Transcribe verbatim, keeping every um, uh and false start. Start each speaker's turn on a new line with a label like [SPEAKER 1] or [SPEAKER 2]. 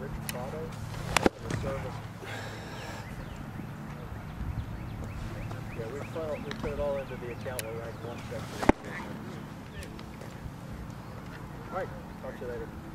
[SPEAKER 1] rich product and the service. Yeah, we funnel, we put it all into the account. We'll rank one section. All right, talk to you later.